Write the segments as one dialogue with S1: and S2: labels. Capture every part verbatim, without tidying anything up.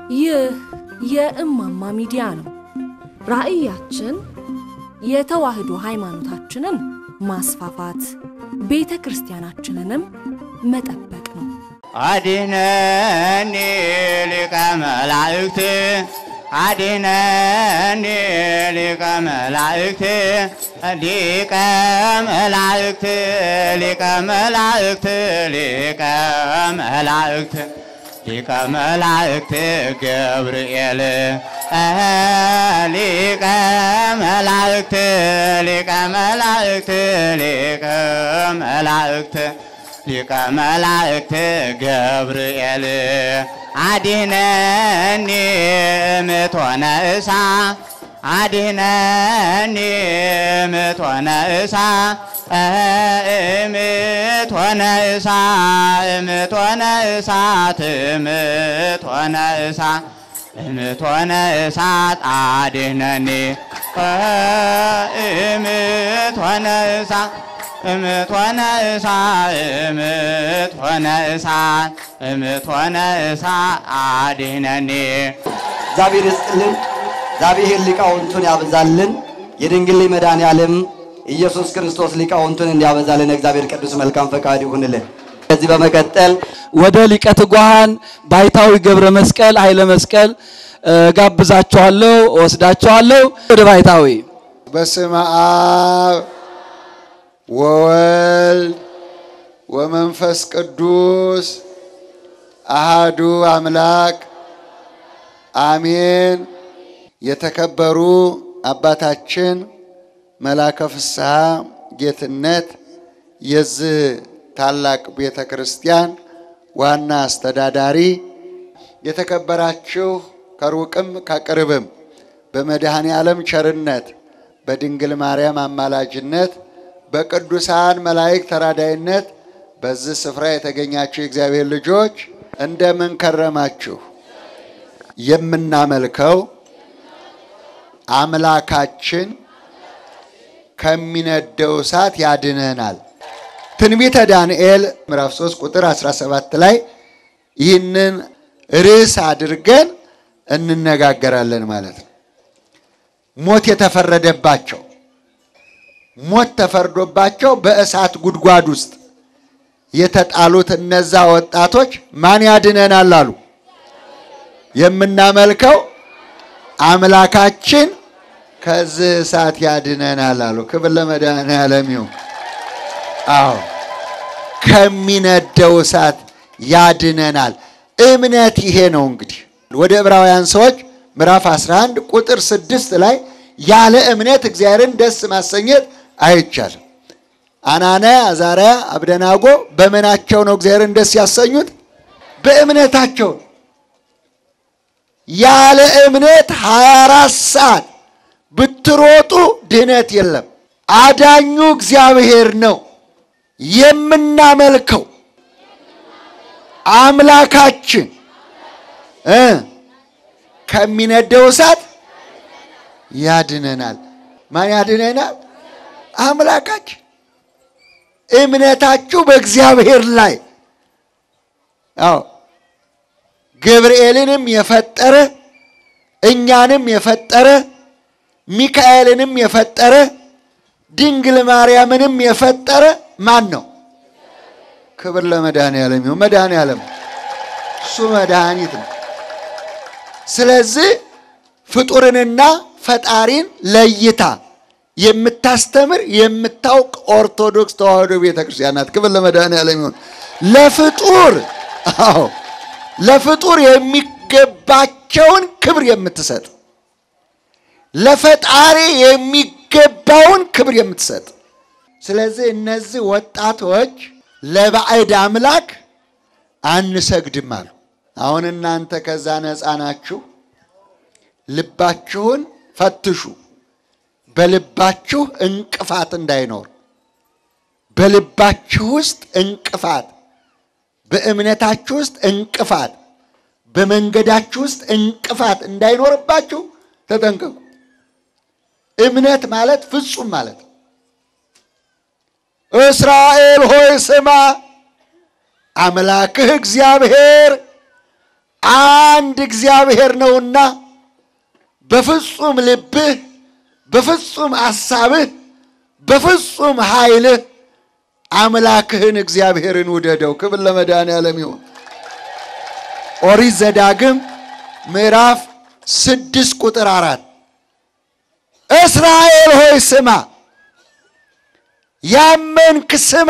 S1: ይህ የእማማ ሚዲያ ነው። ራእያችን የተዋህዶ ሃይማኖታችንን ማስፋፋት ቤተክርስቲያናችንንም መጠበቅ ነው።
S2: አድነኒ ሊቀ መላእክት አድነኒ ሊቀ መላእክት ሊቀ መላእክት ሊቀ መላእክት ሊቀ መላእክት ሊቀ መላእክት ገብርኤል ሊቀ መላእክት ሊቀ መላእክት ሊቀ መላእክት ሊቀ መላእክት ገብርኤል አድነኒ እምትሆነ እሳት አድነኒ እምትሆነ እሳት እምትሆነ እሳት እምትሆነ እሳት እምትሆነ እሳት እምትሆነ እሳት አድነኒ እምትሆነ እሳት እምትሆነ እሳት እምትሆነ እሳት እምትሆነ እሳት አድነኒ።
S3: እግዚአብሔር ይስጥልን። እግዚአብሔር ሊቃውንቱን ያበዛልን። የድንግል መድኃኔዓለም ኢየሱስ ክርስቶስ ሊቃውንቱን እንዲያበዛልን እግዚአብሔር ቅዱስ መልካም ፈቃድ ይሁንልን። ከዚህ በመቀጠል
S4: ወደ ሊቀ ትጉሃን ባይታዊ ገብረ መስቀል ኃይለ መስቀል ጋብዛቸዋለሁ ወስዳቸዋለሁ። ወደ ባይታዊ
S5: በስመ አብ ወወልድ ወመንፈስ ቅዱስ አሃዱ አምላክ አሜን። የተከበሩ አባታችን መላከ ፍስሐ ጌትነት የዚህ ታላቅ ቤተክርስቲያን ዋና አስተዳዳሪ፣ የተከበራችሁ ከሩቅም ከቅርብም በመድኃኔዓለም ቸርነት በድንግል ማርያም አማላጅነት በቅዱሳን መላእክት ተራዳይነት በዚህ ስፍራ የተገኛችሁ የእግዚአብሔር ልጆች እንደምን ከረማችሁ? የምናመልከው አምላካችን ከሚነደው እሳት ያድነናል። ትንቢተ ዳንኤል ምዕራፍ ሶስት ቁጥር አስራ ሰባት ላይ ይህንን ርዕስ አድርገን እንነጋገራለን ማለት ነው። ሞት የተፈረደባቸው ሞት ተፈርዶባቸው በእሳት ጉድጓድ ውስጥ የተጣሉት እነዛ ወጣቶች ማን ያድነናል አሉ? የምናመልከው አምላካችን ከዚህ እሳት ያድነናል አሉ። ክብር ለመድኃኔዓለም ይሁን። አዎ ከሚነደው እሳት ያድነናል። እምነት ይሄ ነው። እንግዲህ ወደ ዕብራውያን ሰዎች ምዕራፍ አስራ አንድ ቁጥር ስድስት ላይ ያለ እምነት እግዚአብሔርን ደስ ማሰኘት አይቻልም። አናንያ አዛርያ አብደናጎ በመናቸው ነው እግዚአብሔርን ደስ ያሰኙት? በእምነታቸው። ያለ እምነት ሃያ አራት ሰዓት ብትሮጡ ድነት የለም። አዳኙ እግዚአብሔር ነው። የምናመልከው አምላካችን እ ከሚነደው እሳት ያድነናል። ማን ያድነናል? አምላካችን። እምነታችሁ በእግዚአብሔር ላይ አዎ ገብርኤልንም የፈጠረ እኛንም የፈጠረ ሚካኤልንም የፈጠረ ድንግል ማርያምንም የፈጠረ ማን ነው? ክብር ለመድኃኔዓለም ይሁን። መድኃኔዓለም እሱ መድኃኒት ነው። ስለዚህ ፍጡርንና ፈጣሪን ለይታ የምታስተምር የምታውቅ ኦርቶዶክስ ተዋህዶ ቤተክርስቲያን ናት። ክብር ለመድኃኔዓለም ይሁን። ለፍጡር አዎ ለፍጡር የሚገባቸውን ክብር የምትሰጥ ለፈጣሪ የሚገባውን ክብር የምትሰጥ። ስለዚህ እነዚህ ወጣቶች ለባዕድ አምላክ አንሰግድም አሉ። አሁን እናንተ ከዛ ነፃ ናችሁ። ልባችሁን ፈትሹ። በልባችሁ እንቅፋት እንዳይኖር፣ በልባችሁ ውስጥ እንቅፋት፣ በእምነታችሁ ውስጥ እንቅፋት፣ በመንገዳችሁ ውስጥ እንቅፋት እንዳይኖርባችሁ ተጠንቀቁ። እምነት ማለት ፍጹም ማለት ነው። እስራኤል ሆይ ስማ፣ አምላክህ እግዚአብሔር አንድ እግዚአብሔር ነውና በፍጹም ልብህ በፍጹም ሐሳብህ በፍጹም ኃይልህ አምላክህን እግዚአብሔርን ውደደው። ክብር ለመድኃኔዓለም ይሁን። ኦሪት ዘዳግም ምዕራፍ ስድስት ቁጥር አራት እስራኤል ሆይ ስማ፣ ያመንክ ስማ፣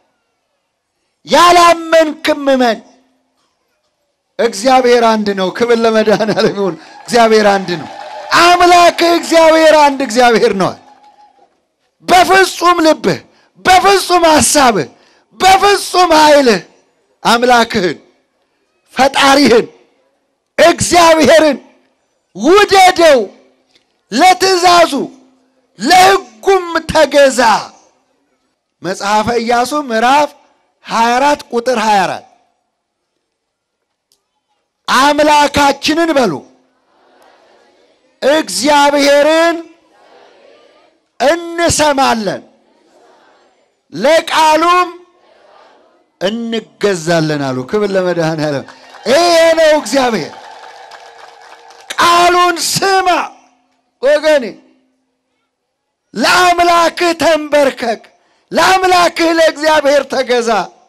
S5: ያላመንክም እመን። እግዚአብሔር አንድ ነው። ክብር ለመድኃኔዓለም ይሁን። እግዚአብሔር አንድ ነው። አምላክ እግዚአብሔር አንድ እግዚአብሔር ነው። በፍጹም ልብህ በፍጹም ሐሳብህ በፍጹም ኃይልህ አምላክህን ፈጣሪህን እግዚአብሔርን ውደደው፣ ለትእዛዙ ለሕጉም ተገዛ። መጽሐፈ ኢያሱ ምዕራፍ ሃያ አራት ቁጥር ሃያ አራት አምላካችንን በሉ እግዚአብሔርን እንሰማለን ለቃሉም እንገዛለን አሉ። ክብር ለመድኃኔዓለም። ይሄ ነው እግዚአብሔር። ቃሉን ስማ ወገኔ፣ ለአምላክህ ተንበርከክ፣ ለአምላክህ ለእግዚአብሔር ተገዛ።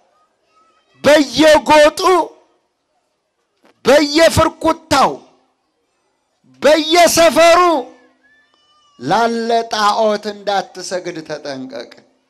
S5: በየጎጡ በየፍርኩታው በየሰፈሩ ላለ ጣዖት እንዳትሰግድ ተጠንቀቅ።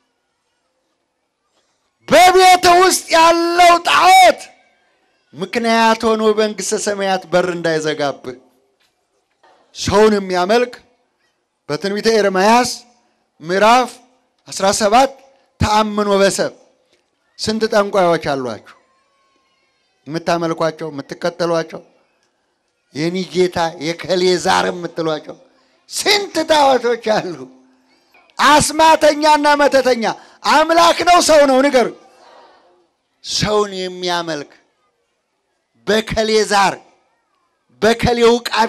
S5: በቤት ውስጥ ያለው ጣዖት ምክንያት ሆኖ በመንግሥተ ሰማያት በር እንዳይዘጋብህ። ሰውን የሚያመልክ በትንቢተ ኤርምያስ ምዕራፍ አስራ ሰባት ተአምኖ በሰብ ስንት ጠንቋዮች አሏችሁ የምታመልኳቸው የምትከተሏቸው? የኒ ጌታ የከሌ ዛር የምትሏቸው ስንት ጣዖቶች አሉ። አስማተኛና መተተኛ አምላክ ነው ሰው ነው? ንገር። ሰውን የሚያመልክ በከሌ ዛር በከሌ ውቃቢ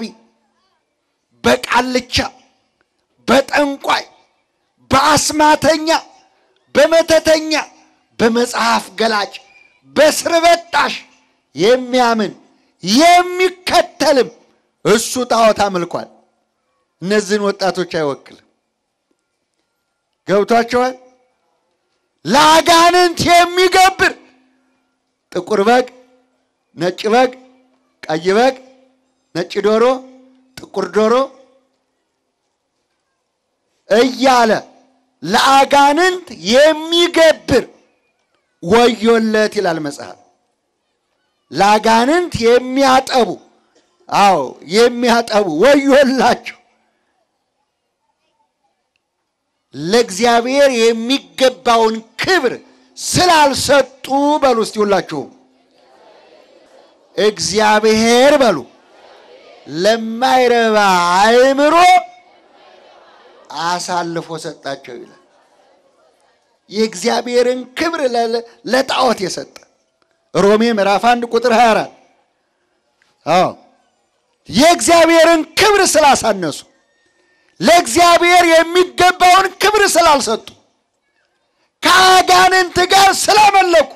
S5: በቃልቻ በጠንቋይ በአስማተኛ በመተተኛ በመጽሐፍ ገላጭ በስርበጣሽ የሚያምን የሚከተልም እሱ ጣዖት አምልኳል። እነዚህን ወጣቶች አይወክልም። ገብቷቸዋል? ለአጋንንት የሚገብር ጥቁር በግ ነጭ በግ ቀይ በግ ነጭ ዶሮ ጥቁር ዶሮ እያለ ለአጋንንት የሚገብር ወዮለት ይላል መጽሐፍ። ለአጋንንት የሚያጠቡ አዎ የሚያጠቡ ወዮላቸው። ለእግዚአብሔር የሚገባውን ክብር ስላልሰጡ በሉ እስቲ ሁላችሁ እግዚአብሔር በሉ ለማይረባ አእምሮ አሳልፎ ሰጣቸው ይላል። የእግዚአብሔርን ክብር ለጣዖት የሰጠ ሮሜ ምዕራፍ አንድ ቁጥር ሃያ አራት አዎ የእግዚአብሔርን ክብር ስላሳነሱ ለእግዚአብሔር የሚገባውን ክብር ስላልሰጡ ከአጋንንት ጋር ስላመለኩ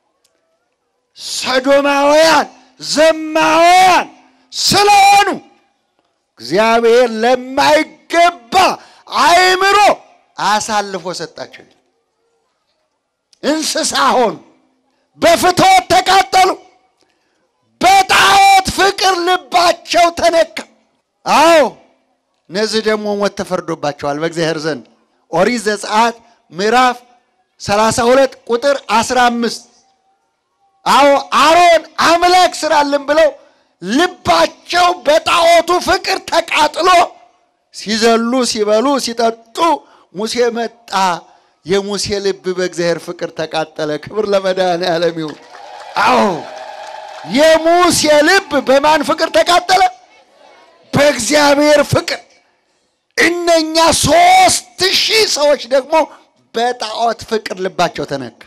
S5: ሰዶማውያን ዘማውያን ስለሆኑ እግዚአብሔር ለማይገባ አእምሮ አሳልፎ ሰጣቸው። እንስሳ ሆኑ፣ በፍትወት ተቃጠሉ፣ በጣዖት ፍቅር ልባቸው ተነካ። አዎ እነዚህ ደግሞ ሞት ተፈርዶባቸዋል በእግዚአብሔር ዘንድ። ኦሪት ዘጸአት ምዕራፍ ሰላሳ ሁለት ቁጥር አስራ አምስት አዎ አሮን አምላክ ስራልን ብለው ልባቸው በጣዖቱ ፍቅር ተቃጥሎ ሲዘሉ ሲበሉ ሲጠጡ ሙሴ መጣ። የሙሴ ልብ በእግዚአብሔር ፍቅር ተቃጠለ። ክብር ለመድኃኔዓለም ይሁን። አዎ የሙሴ ልብ በማን ፍቅር ተቃጠለ? በእግዚአብሔር ፍቅር። እነኛ ሶስት ሺህ ሰዎች ደግሞ በጣዖት ፍቅር ልባቸው ተነካ።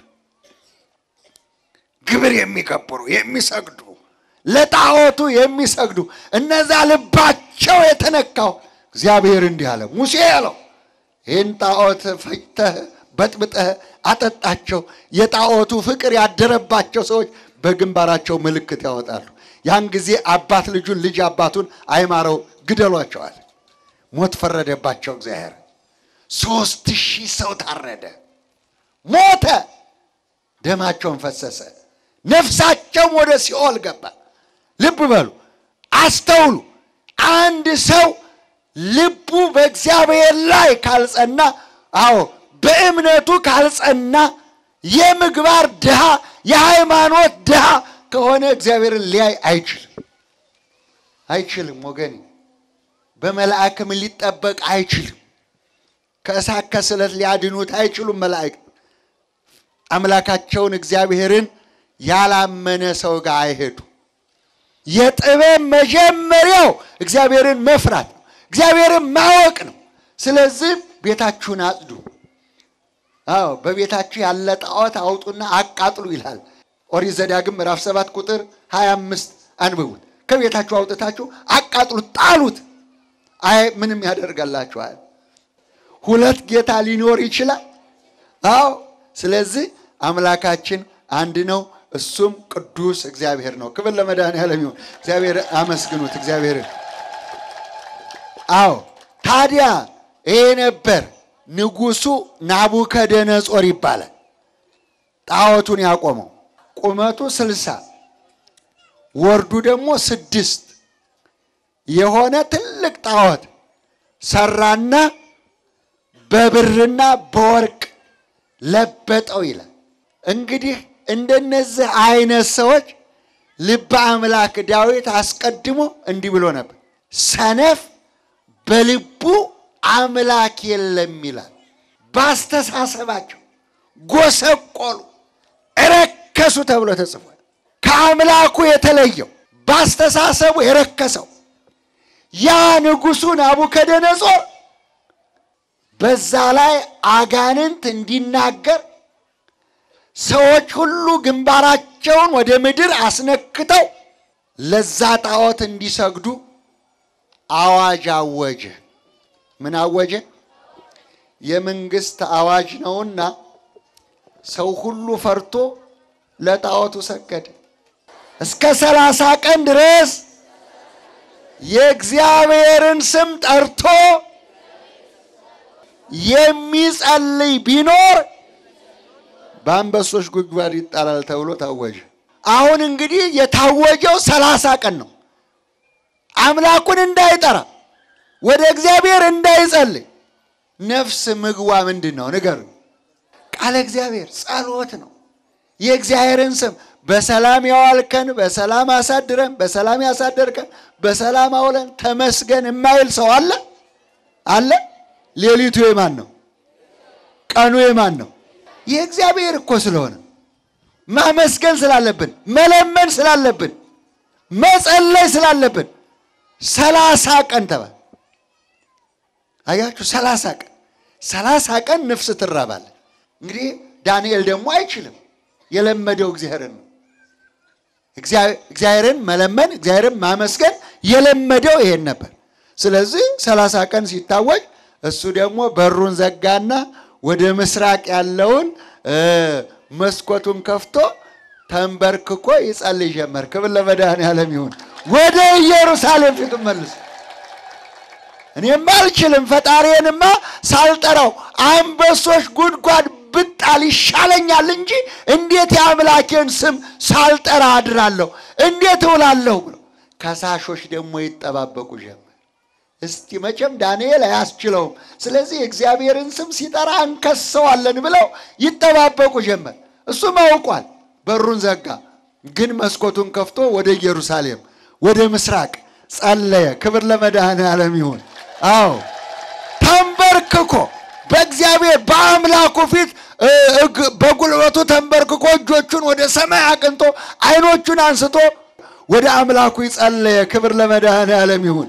S5: ግብር የሚገብሩ የሚሰግዱ ለጣዖቱ የሚሰግዱ እነዛ ልባቸው የተነካው እግዚአብሔር እንዲህ አለ ሙሴ ያለው ይህን ጣዖት ፈጅተህ በጥብጠህ አጠጣቸው። የጣዖቱ ፍቅር ያደረባቸው ሰዎች በግንባራቸው ምልክት ያወጣሉ። ያን ጊዜ አባት ልጁን ልጅ አባቱን አይማረው ግደሏቸዋል። ሞት ፈረደባቸው እግዚአብሔር። ሦስት ሺህ ሰው ታረደ፣ ሞተ፣ ደማቸውን ፈሰሰ፣ ነፍሳቸውም ወደ ሲኦል ገባ። ልብ በሉ፣ አስተውሉ። አንድ ሰው ልቡ በእግዚአብሔር ላይ ካልጸና፣ አዎ በእምነቱ ካልጸና፣ የምግባር ድሃ የሃይማኖት ድሃ ከሆነ እግዚአብሔርን ሊያይ አይችልም አይችልም ወገኔ። በመላእክም ሊጠበቅ አይችልም። ከእሳት ከስለት ሊያድኑት አይችሉም መላእክት። አምላካቸውን እግዚአብሔርን ያላመነ ሰው ጋር አይሄዱ። የጥበብ መጀመሪያው እግዚአብሔርን መፍራት ነው፣ እግዚአብሔርን ማወቅ ነው። ስለዚህ ቤታችሁን አጽዱ። አዎ በቤታችሁ ያለ ጣዖት አውጡና አቃጥሉ ይላል ኦሪት ዘዳግም ምዕራፍ ሰባት ቁጥር ሃያ አምስት አንብቡት። ከቤታችሁ አውጥታችሁ አቃጥሉት፣ ጣሉት። አይ ምንም ያደርጋላችኋል። ሁለት ጌታ ሊኖር ይችላል? አዎ። ስለዚህ አምላካችን አንድ ነው፣ እሱም ቅዱስ እግዚአብሔር ነው። ክብር ለመድኃኔዓለም ይሁን። እግዚአብሔር አመስግኑት እግዚአብሔርን። አዎ ታዲያ ይሄ ነበር ንጉሱ ናቡከደነጾር ይባላል። ጣዖቱን ያቆመው ቁመቱ ስልሳ ወርዱ ደግሞ ስድስት የሆነ ትልቅ ጣዖት ሰራና በብርና በወርቅ ለበጠው ይላል። እንግዲህ እንደነዚህ አይነት ሰዎች ልበ አምላክ ዳዊት አስቀድሞ እንዲህ ብሎ ነበር፣ ሰነፍ በልቡ አምላክ የለም ይላል። ባስተሳሰባቸው ጎሰቆሉ፣ እረከሱ ተብሎ ተጽፏል። ከአምላኩ የተለየው ባስተሳሰቡ የረከሰው ያ ንጉሱ ናቡከደነጾር በዛ ላይ አጋንንት እንዲናገር ሰዎች ሁሉ ግንባራቸውን ወደ ምድር አስነክተው ለዛ ጣዖት እንዲሰግዱ አዋጅ አወጀ። ምን አወጀ? የመንግስት አዋጅ ነውና ሰው ሁሉ ፈርቶ ለጣዖቱ ሰገደ። እስከ ሰላሳ ቀን ድረስ የእግዚአብሔርን ስም ጠርቶ የሚጸልይ ቢኖር በአንበሶች ጉድጓድ ይጣላል ተብሎ ታወጀ። አሁን እንግዲህ የታወጀው ሰላሳ ቀን ነው። አምላኩን እንዳይጠራ ወደ እግዚአብሔር እንዳይጸልይ ነፍስ ምግቧ ምንድነው? ንገሩ። ቃለ እግዚአብሔር ጸሎት ነው። የእግዚአብሔርን ስም በሰላም ያዋልከን፣ በሰላም አሳድረን፣ በሰላም ያሳደርከን፣ በሰላም አውለን ተመስገን የማይል ሰው አለ አለ? ሌሊቱ የማን ነው? ቀኑ የማን ነው? የእግዚአብሔር እኮ ስለሆነ ማመስገን ስላለብን፣ መለመን ስላለብን፣ መጸለይ ስላለብን ሰላሳ ቀን ተባለ። አያችሁ፣ ሰላሳ ቀን ሰላሳ ቀን ነፍስ ትራባለ። እንግዲህ ዳንኤል ደግሞ አይችልም፣ የለመደው እግዚአብሔርን ነው። እግዚአብሔርን መለመን፣ እግዚአብሔርን ማመስገን የለመደው ይሄን ነበር። ስለዚህ ሰላሳ ቀን ሲታወጅ እሱ ደግሞ በሩን ዘጋና ወደ ምስራቅ ያለውን መስኮቱን ከፍቶ ተንበርክኮ ይጸልይ ጀመር። ክብር ለመድኃኔዓለም ይሁን። ወደ ኢየሩሳሌም ፊቱን መልሶ እኔማ አልችልም፣ ፈጣሪዬንማ ሳልጠራው አንበሶች ጉድጓድ ብጣል ይሻለኛል እንጂ እንዴት የአምላኬን ስም ሳልጠራ አድራለሁ? እንዴት እውላለሁ ብሎ ከሳሾች ደግሞ ይጠባበቁ ጀመር። እስቲ መቼም ዳንኤል አያስችለውም፣ ስለዚህ እግዚአብሔርን ስም ሲጠራ እንከሰዋለን ብለው ይጠባበቁ ጀመር። እሱም አውቋል። በሩን ዘጋ፣ ግን መስኮቱን ከፍቶ ወደ ኢየሩሳሌም ወደ ምስራቅ ጸለየ። ክብር ለመድኃኔዓለም ይሁን። አዎ ተንበርክኮ በእግዚአብሔር በአምላኩ ፊት በጉልበቱ ተንበርክኮ እጆቹን ወደ ሰማይ አቅንቶ አይኖቹን አንስቶ ወደ አምላኩ ይጸለየ። ክብር ለመድኃኔዓለም ይሁን።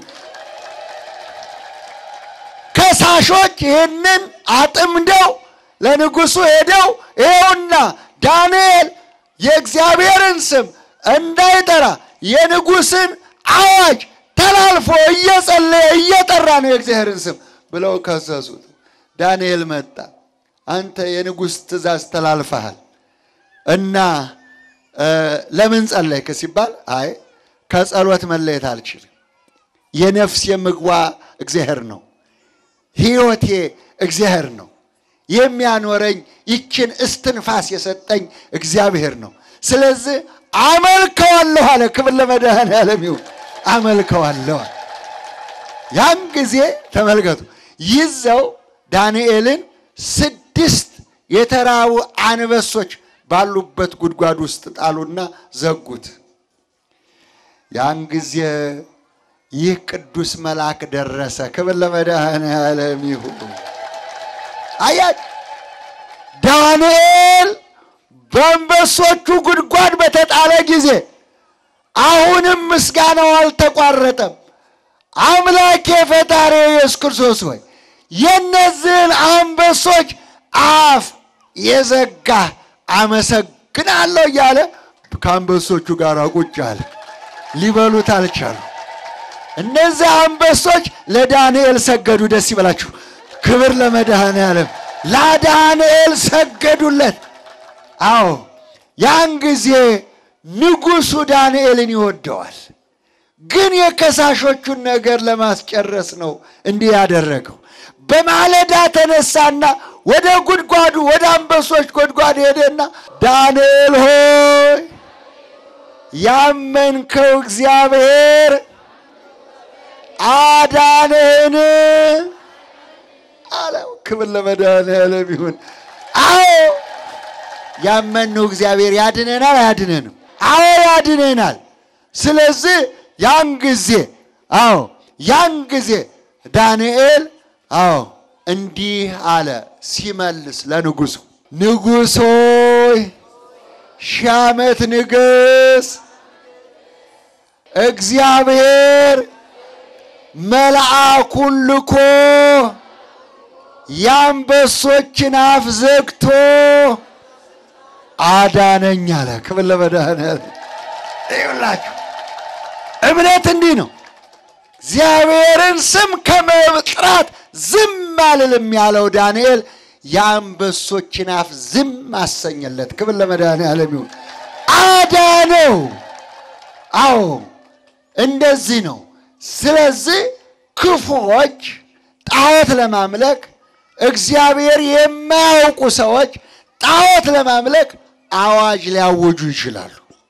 S5: ከሳሾች ይህንን አጥምደው ለንጉሱ ሄደው ይኸውና ዳንኤል የእግዚአብሔርን ስም እንዳይጠራ የንጉስን አዋጅ ተላልፎ እየጸለየ እየጠራ ነው የእግዚአብሔርን ስም ብለው ከሰሱት። ዳንኤል መጣ። አንተ የንጉሥ ትእዛዝ ተላልፈሃል እና ለምን ጸለይክ ሲባል አይ ከጸሎት መለየት አልችልም የነፍስ የምግዋ እግዚአብሔር ነው ሕይወቴ እግዚአብሔር ነው የሚያኖረኝ ይችን እስትንፋስ የሰጠኝ እግዚአብሔር ነው ስለዚህ አመልከዋለሁ አለ ክብር ለመድኃኔዓለም ይሁን አመልከዋለሁ ያን ጊዜ ተመልከቱ ይዘው ዳንኤልን ስድስት የተራቡ አንበሶች ባሉበት ጉድጓድ ውስጥ ጣሉና ዘጉት ያን ጊዜ ይህ ቅዱስ መልአክ ደረሰ ክብር ለመድኃኔዓለም ይሁን አያት ዳንኤል በአንበሶቹ ጉድጓድ በተጣለ ጊዜ አሁንም ምስጋናው አልተቋረጠም አምላኬ ፈጣሪ ኢየሱስ ክርስቶስ ሆይ የነዚህን አንበሶች አፍ የዘጋ አመሰግናለሁ እያለ ከአንበሶቹ ጋር ቁጭ አለ ሊበሉት አልቻሉ እነዚህ አንበሶች ለዳንኤል ሰገዱ ደስ ይበላችሁ ክብር ለመድኃኔዓለም ለዳንኤል ሰገዱለት አዎ ያን ጊዜ ንጉሡ ዳንኤልን ይወደዋል ግን የከሳሾቹን ነገር ለማስጨረስ ነው እንዲህ ያደረገው በማለዳ ተነሳና ወደ ጉድጓዱ ወደ አንበሶች ጉድጓድ ሄደና ዳንኤል ሆይ ያመንከው እግዚአብሔር አዳነን አለው ክብር ለመድኃኔዓለም ይሁን አዎ ያመንነው እግዚአብሔር ያድነናል አያድነንም አዎ ያድነናል ስለዚህ ያን ጊዜ አዎ ያን ጊዜ ዳንኤል አዎ እንዲህ አለ ሲመልስ ለንጉሡ ንጉሥ ሆይ ሺህ ዓመት ንገስ እግዚአብሔር መልአኩን ልኮ የአንበሶችን አፍ ዘግቶ አዳነኝ አለ ክብር ለመድኃኔዓለም ይሁንላችሁ እምነት እንዲህ ነው እግዚአብሔርን ስም ከመጥራት ዝም አልልም ያለው ዳንኤል የአንበሶችን አፍ ዝም አሰኘለት ክብር ለመድኃኔዓለም ይሁን አዳነው አዎ እንደዚህ ነው ስለዚህ ክፉዎች ጣዖት ለማምለክ እግዚአብሔር የማያውቁ ሰዎች ጣዖት ለማምለክ አዋጅ ሊያወጁ ይችላሉ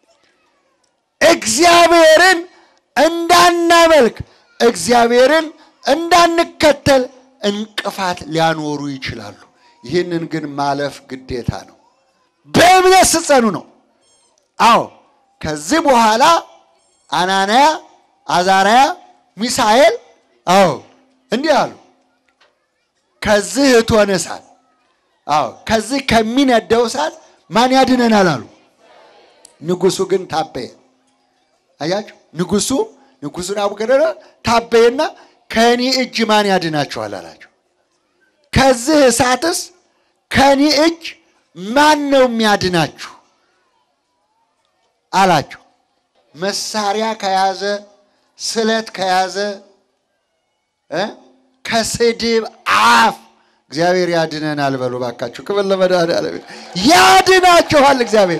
S5: እግዚአብሔርን እንዳናመልክ እግዚአብሔርን እንዳንከተል እንቅፋት ሊያኖሩ ይችላሉ ይህንን ግን ማለፍ ግዴታ ነው በእምነት ስትጸኑ ነው አዎ ከዚህ በኋላ አናንያ አዛርያ ሚሳኤል አዎ እንዲህ አሉ ከዚህ እቶነ እሳት አዎ ከዚህ ከሚነደው እሳት ማን ያድነናል አሉ ንጉሡ ግን ታበየ አያችሁ ንጉሡ ንጉሡ ናቡከደነፆር ታበየና ከኔ እጅ ማን ያድናችኋል አላቸው ከዚህ እሳትስ ከኔ እጅ ማን ነው የሚያድናችሁ አላቸው መሳሪያ ከያዘ ስለት ከያዘ እ ከስድብ አፍ እግዚአብሔር ያድነናል በሉ ባካችሁ ክብር ለመድኃኔዓለም ያድናችኋል እግዚአብሔር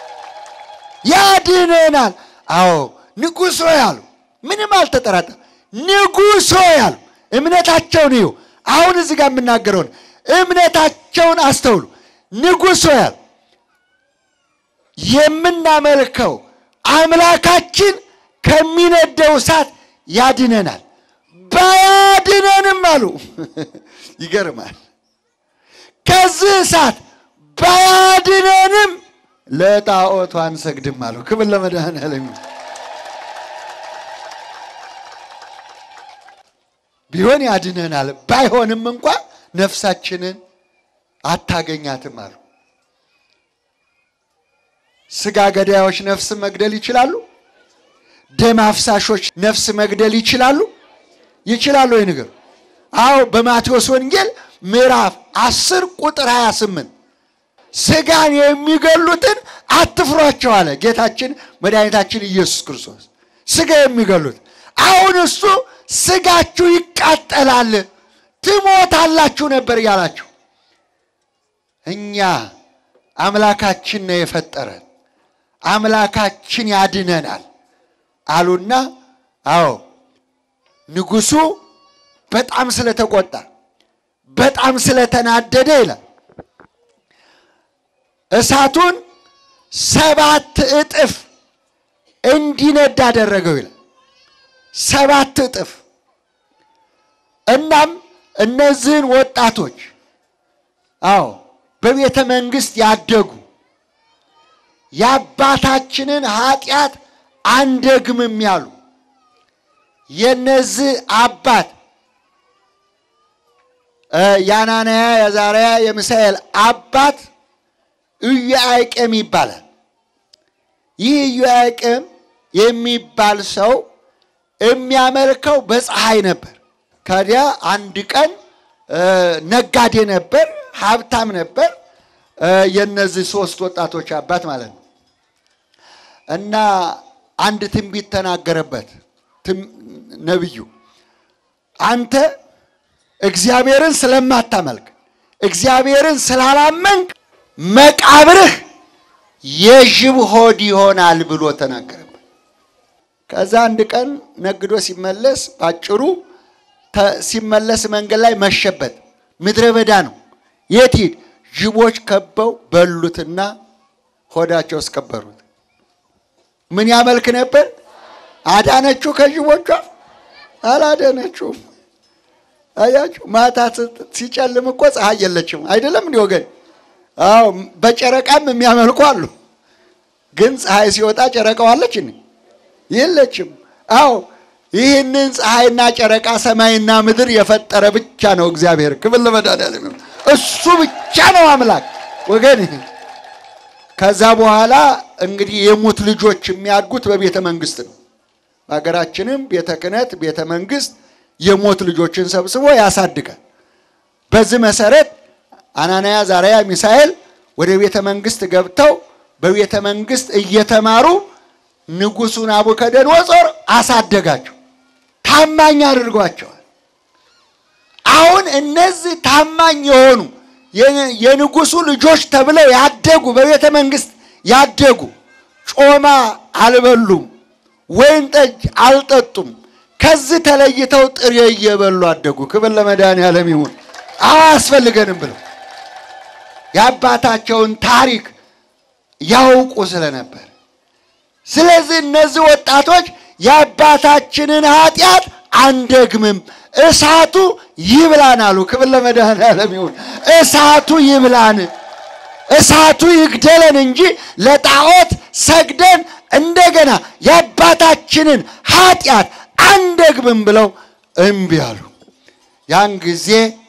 S5: ያድነናል አዎ ንጉሥ ሆይ አሉ ምንም አልተጠራጠሩ ንጉሥ ሆይ አሉ እምነታቸውን እዩ አሁን እዚህ ጋር የምናገረው እምነታቸውን አስተውሉ ንጉሥ ሆይ አሉ የምናመልከው አምላካችን ከሚነደው እሳት ያድነናል ባያድነንም አሉ ይገርማል ከዚህ እሳት ባያድነንም ለጣዖቱ አንሰግድም አሉ ክብር ለመድኃኔዓለም ቢሆን ያድነናል ባይሆንም እንኳን ነፍሳችንን አታገኛትም አሉ ስጋ ገዳዮች ነፍስ መግደል ይችላሉ ደም አፍሳሾች ነፍስ መግደል ይችላሉ ይችላሉ ወይ ነገር አዎ በማቴዎስ ወንጌል ምዕራፍ አስር ቁጥር ሃያ ስምንት ስጋን የሚገሉትን አትፍሯቸው አለ ጌታችን መድኃኒታችን ኢየሱስ ክርስቶስ ስጋ የሚገሉት አሁን እሱ ስጋችሁ ይቃጠላል ትሞታላችሁ ነበር ያላችሁ እኛ አምላካችን ነው የፈጠረን አምላካችን ያድነናል አሉና አዎ ንጉሱ በጣም ስለተቆጣ በጣም ስለተናደደ ይላል እሳቱን ሰባት እጥፍ እንዲነድ አደረገው ይላል ሰባት እጥፍ እናም እነዚህን ወጣቶች አዎ በቤተ መንግስት ያደጉ ያባታችንን ኃጢያት አንደግምም ያሉ የነዚህ አባት ያናንያ ያዛርያ የሚሳኤል አባት ኢዮአቄም ይባላል ይህ ኢዮአቄም የሚባል ሰው የሚያመልከው በፀሐይ ነበር ከዲያ አንድ ቀን ነጋዴ ነበር ሀብታም ነበር የነዚህ ሶስት ወጣቶች አባት ማለት ነው እና አንድ ትንቢት ተናገረበት ነብዩ አንተ እግዚአብሔርን ስለማታመልክ እግዚአብሔርን ስላላመንክ መቃብርህ የጅብ ሆድ ይሆናል ብሎ ተናገረበት ከዛ አንድ ቀን ነግዶ ሲመለስ ባጭሩ ሲመለስ መንገድ ላይ መሸበት ምድረ በዳ ነው የት ሄድ ጅቦች ከበው በሉትና ሆዳቸው አስቀበሩት ምን ያመልክ ነበር አዳነቹ ከጅቦቹ አላዳነቹ አያችሁ ማታ ሲጨልም እኮ ፀሐይ የለችም አይደለም እንዴ ወገን አው በጨረቃም የሚያመልኩ አሉ ግን ፀሐይ ሲወጣ ጨረቃው አለች እንዴ የለችም አው ይህንን ፀሐይና ጨረቃ ሰማይና ምድር የፈጠረ ብቻ ነው እግዚአብሔር ክብር ለመድኃኒዓለም እሱ ብቻ ነው አምላክ ወገን ከዛ በኋላ እንግዲህ የሙት ልጆች የሚያድጉት በቤተ መንግስት ነው በአገራችንም ቤተ ክህነት ቤተ መንግስት የሙት ልጆችን ሰብስቦ ያሳድጋል በዚህ መሰረት አናንያ አዛርያ ሚሳኤል ወደ ቤተ መንግስት ገብተው በቤተ መንግስት እየተማሩ ንጉሱን ናቡከደነፆር አሳደጋቸው ታማኝ አድርጓቸዋል አሁን እነዚህ ታማኝ የሆኑ የንጉሱ ልጆች ተብለው ያደጉ በቤተ መንግስት ያደጉ ጮማ አልበሉም ወይን ጠጅ አልጠጡም ከዚህ ተለይተው ጥሬ እየበሉ አደጉ ክብር ለመድኃኒዓለም ይሁን አያስፈልገንም ብለው ያባታቸውን ታሪክ ያውቁ ስለነበር ስለዚህ እነዚህ ወጣቶች ያባታችንን ኃጢያት አንደግምም እሳቱ ይብላን አሉ ክብር ለመድኃኒዓለም ይሁን እሳቱ ይብላን እሳቱ ይግደለን እንጂ ለጣዖት ሰግደን እንደገና ያባታችንን ኃጢያት አንደግምም ብለው እምቢ አሉ ያን ጊዜ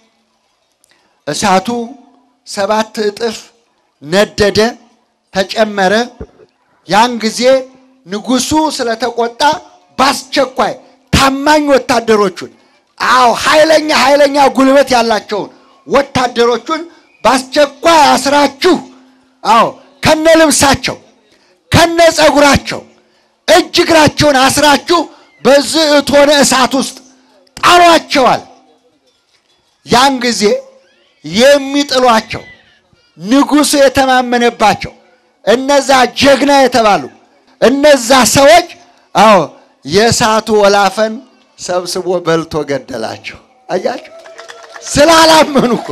S5: እሳቱ ሰባት እጥፍ ነደደ ተጨመረ ያን ጊዜ ንጉሱ ስለተቆጣ ባስቸኳይ ታማኝ ወታደሮቹን አው ኃይለኛ ኃይለኛ ጉልበት ያላቸው ወታደሮቹን ባስቸኳይ አስራችሁ አው ከነልብሳቸው ከነጸጉራቸው እጅግራቸውን አስራችሁ በዚህ እቶነ እሳት ውስጥ ጣሏቸዋል ያን ጊዜ የሚጥሏቸው ንጉሱ የተማመነባቸው እነዛ ጀግና የተባሉ እነዛ ሰዎች አው የእሳቱ ወላፈን ሰብስቦ በልቶ ገደላቸው አያችሁ ስላላመኑ እኮ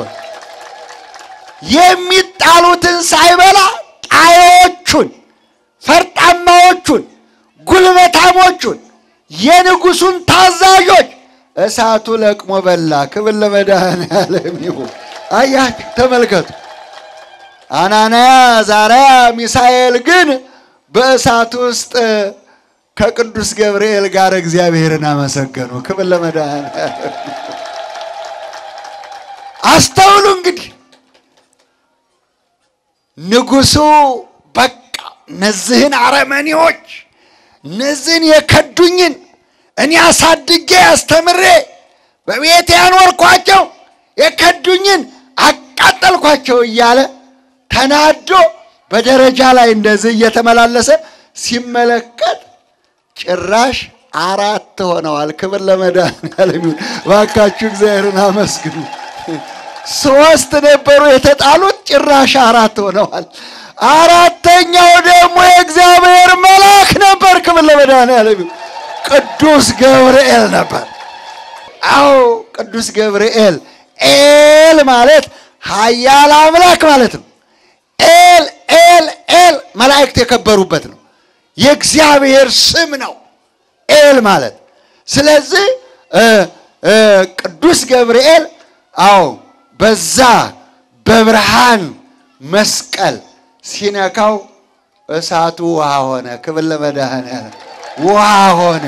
S5: የሚጣሉትን ሳይበላ ጣዮቹን ፈርጣማዎቹን ጉልበታሞቹን የንጉሱን ታዛዦች እሳቱ ለቅሞ በላ ክብር ለመድኃኒዓለም ይሁን አያችሁ ተመልከቱ አናንያ አዛርያ ሚሳኤል ግን በእሳቱ ውስጥ ከቅዱስ ገብርኤል ጋር እግዚአብሔርን አመሰገኑ ክብር ለመድኃኒዓለም አስተውሉ እንግዲህ ንጉሱ በቃ እነዚህን አረመኔዎች እነዚህን የከዱኝን እኔ አሳድጌ አስተምሬ በቤቴ ያኖርኳቸው የከዱኝን አቃጠልኳቸው እያለ ተናዶ በደረጃ ላይ እንደዚህ እየተመላለሰ ሲመለከት ጭራሽ አራት ሆነዋል ክብር ለመድኃኒዓለም ባካችሁ እግዚአብሔርን አመስግኑ ሶስት ነበሩ የተጣሉት ጭራሽ አራት ሆነዋል። አራተኛው ደግሞ የእግዚአብሔር መልአክ ነበር። ክብር ለመድኃኔዓለም ቅዱስ ገብርኤል ነበር። አዎ ቅዱስ ገብርኤል ኤል ማለት ኃያል አምላክ ማለት ነው። ኤል ኤል ኤል መላእክት የከበሩበት ነው። የእግዚአብሔር ስም ነው ኤል ማለት። ስለዚህ ቅዱስ ገብርኤል አዎ በዛ በብርሃን መስቀል ሲነካው እሳቱ ውሃ ሆነ። ክብር ለመድኃኔዓለም ውሃ ሆነ።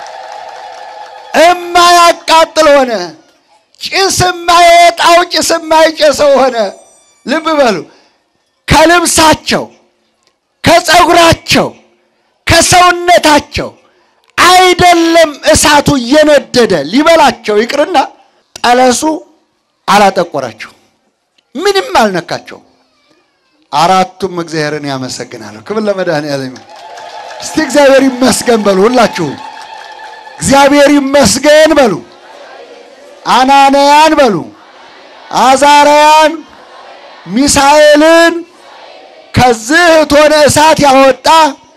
S5: እማያቃጥል ሆነ። ጭስ የማይወጣው ጭስ የማይጨሰው ሆነ። ልብ በሉ። ከልብሳቸው ከፀጉራቸው ከሰውነታቸው አይደለም እሳቱ እየነደደ ሊበላቸው ይቅርና ጠለሱ አላጠቆራቸው፣ ምንም አልነካቸው። አራቱም እግዚአብሔርን ያመሰግናሉ። ክብር ለመድኃኔዓለም። እስቲ እግዚአብሔር ይመስገን በሉ ሁላችሁ። እግዚአብሔር ይመስገን በሉ። አናንያን በሉ፣ አዛርያን ሚሳኤልን ከዚህ እቶነ እሳት ያወጣ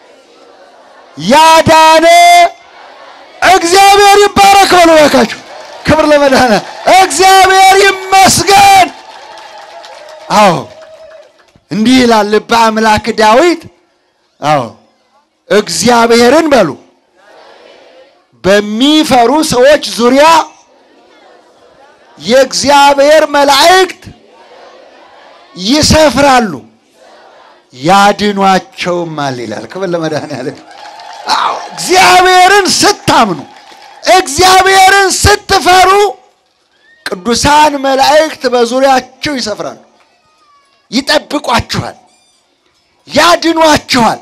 S5: ያዳነ እግዚአብሔር ይባረክ በሉ ባካችሁ። ክብር ለመድኃኔዓለም። እግዚአብሔር ይመስገን። አዎ እንዲህ ይላል በአምላክ ዳዊት። አዎ እግዚአብሔርን በሉ በሚፈሩ ሰዎች ዙሪያ የእግዚአብሔር መላእክት ይሰፍራሉ ያድኗቸውማል ይላል። ክብር ለመድኃኔዓለም። አዎ እግዚአብሔርን ስታምኑ እግዚአብሔርን ስትፈሩ ቅዱሳን መላእክት በዙሪያችሁ ይሰፍራሉ፣ ይጠብቋችኋል፣ ያድኗችኋል።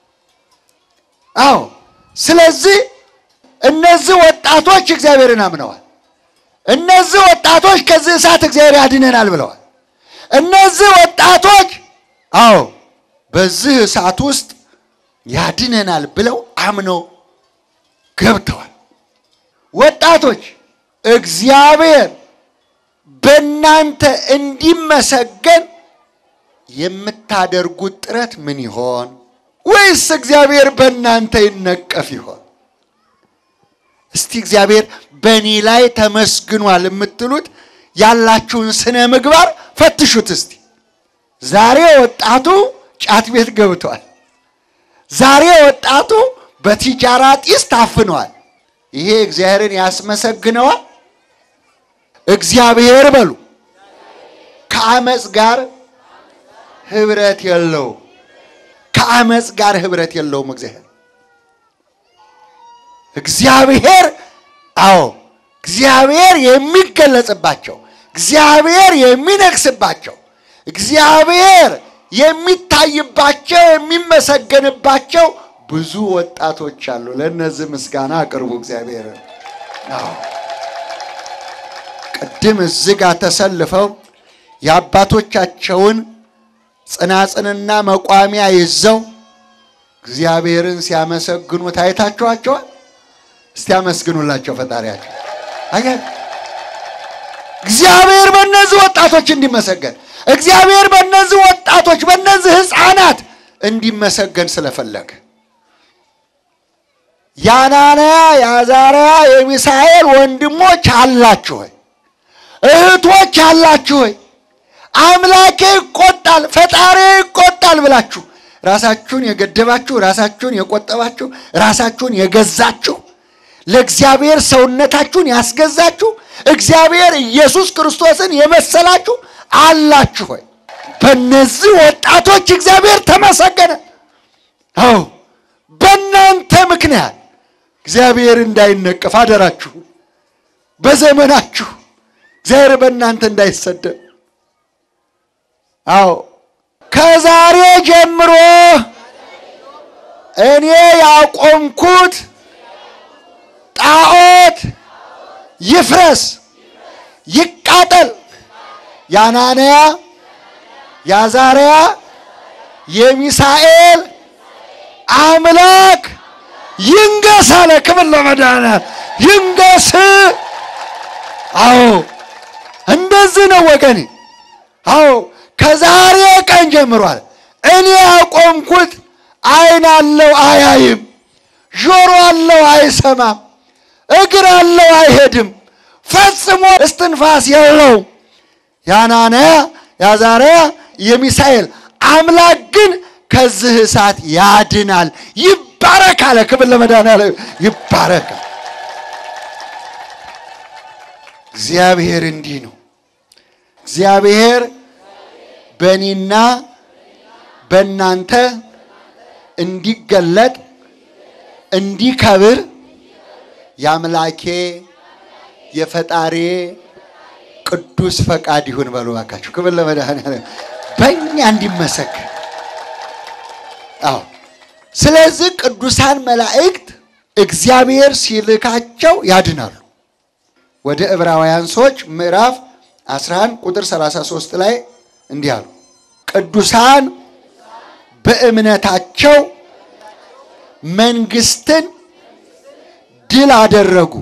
S5: አዎ ስለዚህ እነዚህ ወጣቶች እግዚአብሔርን አምነዋል። እነዚህ ወጣቶች ከዚህ እሳት እግዚአብሔር ያድነናል ብለዋል። እነዚህ ወጣቶች አዎ በዚህ እሳት ውስጥ ያድነናል ብለው አምነው ገብተዋል። ወጣቶች እግዚአብሔር በእናንተ እንዲመሰገን የምታደርጉት ጥረት ምን ይሆን? ወይስ እግዚአብሔር በእናንተ ይነቀፍ ይሆን? እስቲ እግዚአብሔር በእኔ ላይ ተመስግኗል የምትሉት ያላችሁን ስነ ምግባር ፈትሹት እስቲ። ዛሬ ወጣቱ ጫት ቤት ገብቷል። ዛሬ ወጣቱ በቲጃራ ጢስ ታፍኗል። ይሄ እግዚአብሔርን ያስመሰግነዋል? እግዚአብሔር በሉ ከአመጽ ጋር ህብረት የለው። ከአመጽ ጋር ህብረት የለውም እግዚአብሔር። እግዚአብሔር አዎ እግዚአብሔር የሚገለጽባቸው፣ እግዚአብሔር የሚነግስባቸው፣ እግዚአብሔር የሚታይባቸው የሚመሰገንባቸው ብዙ ወጣቶች አሉ። ለነዚህ ምስጋና አቅርቡ እግዚአብሔር። አዎ ቅድም እዚህ ጋር ተሰልፈው የአባቶቻቸውን ጽናጽንና መቋሚያ ይዘው እግዚአብሔርን ሲያመሰግኑ ታይታችኋቸዋል? እስቲ አመስግኑላቸው ፈጣሪያቸው። አያ እግዚአብሔር በእነዚህ ወጣቶች እንዲመሰገን፣ እግዚአብሔር በእነዚህ ወጣቶች በእነዚህ ህፃናት እንዲመሰገን ስለፈለገ ያናንያ ያዛርያ የሚሳኤል ወንድሞች አላችሁ ሆይ፣ እህቶች አላችሁ ሆይ፣ አምላኬ ይቆጣል ፈጣሪ ይቆጣል ብላችሁ ራሳችሁን የገደባችሁ፣ ራሳችሁን የቆጠባችሁ፣ ራሳችሁን የገዛችሁ፣ ለእግዚአብሔር ሰውነታችሁን ያስገዛችሁ፣ እግዚአብሔር ኢየሱስ ክርስቶስን የመሰላችሁ አላችሁ ሆይ፣ በእነዚህ ወጣቶች እግዚአብሔር ተመሰገነ። አዎ በእናንተ ምክንያት እግዚአብሔር እንዳይነቀፍ አደራችሁ። በዘመናችሁ እግዚአብሔር በእናንተ እንዳይሰደብ። አዎ ከዛሬ ጀምሮ እኔ ያቆምኩት ጣዖት ይፍረስ ይቃጠል። ያናንያ ያዛርያ የሚሳኤል አምላክ ይንገስ አለ። ክብር ለመድኃኔዓለም ይንገስ። አዎ እንደዚህ ነው ወገኔ። አዎ ከዛሬ ቀን ጀምሯል እኔ ያቆምኩት አይን አለው አያይም ጆሮ አለው አይሰማም እግር አለው አይሄድም ፈጽሞ እስትንፋስ የለው ያናንያ ያዛርያ የሚሳኤል አምላክ ግን ከዚህ እሳት ያድናል ይባረክ አለ ክብር ለመድኃኔዓለም ይባረክ እግዚአብሔር እንዲህ ነው እግዚአብሔር በእኔና በእናንተ እንዲገለጥ እንዲከብር ያምላኬ የፈጣሪ ቅዱስ ፈቃድ ይሁን በሉ ባካችሁ ክብር ለመድኃኔዓለም በእኛ እንዲመሰከር አዎ ስለዚህ ቅዱሳን መላእክት እግዚአብሔር ሲልካቸው ያድናሉ ወደ ዕብራውያን ሰዎች ምዕራፍ አስራ አንድ ቁጥር ሰላሳ ሶስት ላይ እንዲህ አሉ ቅዱሳን በእምነታቸው መንግስትን ድል አደረጉ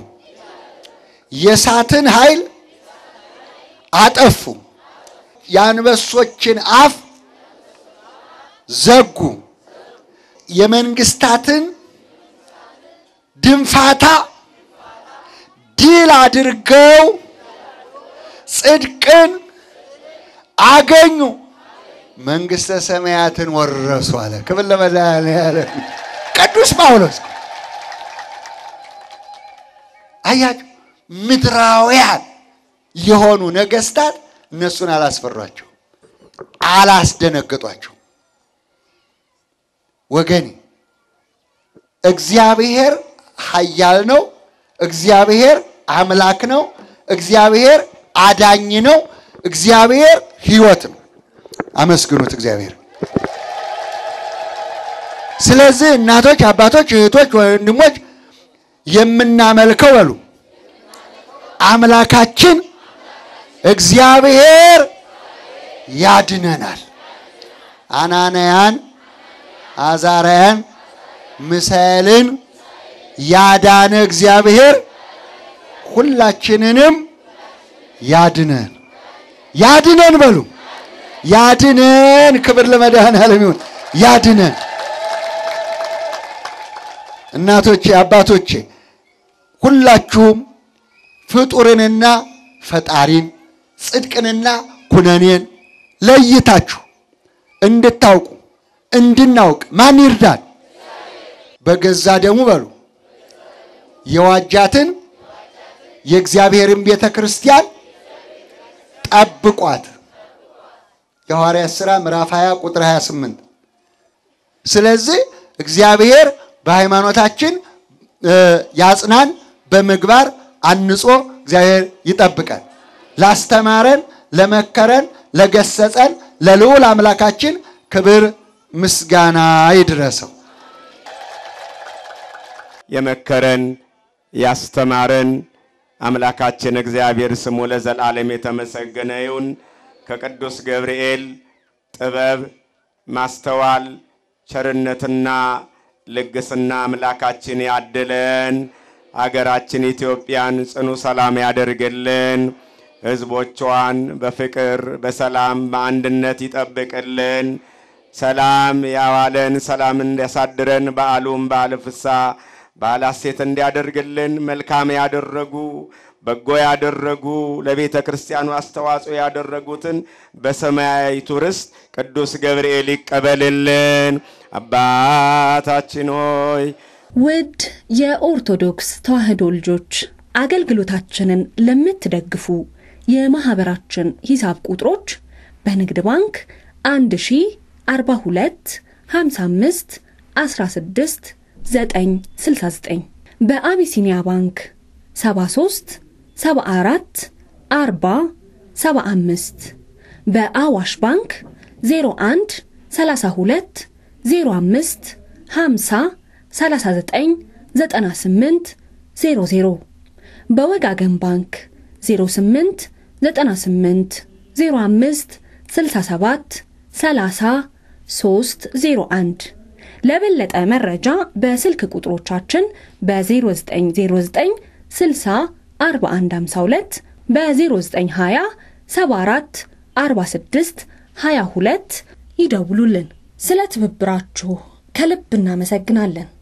S5: የሳትን ኃይል አጠፉ ያንበሶችን አፍ ዘጉ የመንግስታትን ድንፋታ ድል አድርገው ጽድቅን አገኙ መንግስተ ሰማያትን ወረሱ አለ ክብር ለመድኃኔዓለም ቅዱስ ጳውሎስ አያችሁ ምድራውያን የሆኑ ነገስታት እነሱን አላስፈሯቸው አላስደነገጧቸው ወገኔ እግዚአብሔር ኃያል ነው እግዚአብሔር አምላክ ነው እግዚአብሔር አዳኝ ነው እግዚአብሔር ሕይወት ነው አመስግኑት እግዚአብሔር ስለዚህ እናቶች አባቶች እህቶች ወንድሞች የምናመልከው በሉ አምላካችን እግዚአብሔር ያድነናል አናንያን አዛርያን ሚሳኤልን ያዳነ እግዚአብሔር ሁላችንንም ያድነን ያድነን በሉ ያድነን ክብር ለመድኃኔዓለም ይሁን ያድነን እናቶቼ አባቶቼ ሁላችሁም ፍጡርንና ፈጣሪን ጽድቅንና ኩነኔን ለይታችሁ እንድታውቁ እንድናውቅ ማን ይርዳን በገዛ ደሙ በሉ የዋጃትን የእግዚአብሔርን ቤተክርስቲያን ጠብቋት የሐዋርያት ሥራ ምዕራፍ ሃያ ቁጥር ሃያ ስምንት ስለዚህ እግዚአብሔር በሃይማኖታችን ያጽናን በመግባር አንጾ እግዚአብሔር ይጠብቀን ላስተማረን ለመከረን ለገሰጸን ለልዑል አምላካችን ክብር ምስጋና ይድረሰው
S6: የመከረን ያስተማረን አምላካችን እግዚአብሔር ስሙ ለዘላለም የተመሰገነ ይሁን ከቅዱስ ገብርኤል ጥበብ ማስተዋል ቸርነትና ልግስና አምላካችን ያድለን አገራችን ኢትዮጵያን ጽኑ ሰላም ያደርግልን ህዝቦቿን በፍቅር በሰላም በአንድነት ይጠብቅልን ሰላም ያዋለን ሰላም እንዲያሳድረን በዓሉም ባለፍሳ ባላሴት እንዲያደርግልን መልካም ያደረጉ በጎ ያደረጉ ለቤተ ክርስቲያኑ አስተዋጽኦ ያደረጉትን በሰማያዊቱ ርስት ቅዱስ ገብርኤል ይቀበልልን አባታችን ሆይ
S1: ውድ የኦርቶዶክስ ተዋሕዶ ልጆች አገልግሎታችንን ለምትደግፉ የማህበራችን ሂሳብ ቁጥሮች በንግድ ባንክ አንድ ሺህ አርባ ሁለት ሃምሳ አምስት አስራ ስድስት ዘጠኝ ስልሳ ዘጠኝ በአቢሲኒያ ባንክ ሰባ ሶስት ሰባ አራት አርባ ሰባ አምስት በአዋሽ ባንክ ዜሮ አንድ ሰላሳ ሁለት ዜሮ አምስት ሃምሳ ሰላሳ ዘጠኝ ዘጠና ስምንት ዜሮ ዜሮ በወጋገን ባንክ ዜሮ ስምንት ዘጠና ስምንት ዜሮ አምስት ስልሳ ሰባት ሰላሳ ሶስት ዜሮ አንድ ለበለጠ መረጃ በስልክ ቁጥሮቻችን በ0909 ስልሳ አርባ አንድ ሃምሳ ሁለት በ0920 ሰባ አራት አርባ ስድስት ሃያ ሁለት ይደውሉልን። ስለ ትብብራችሁ ከልብ እናመሰግናለን።